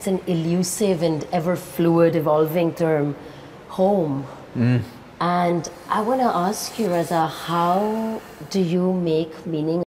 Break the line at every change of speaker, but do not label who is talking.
It's an elusive and ever fluid, evolving term, home. And I want to ask you, Reza, how do you make meaning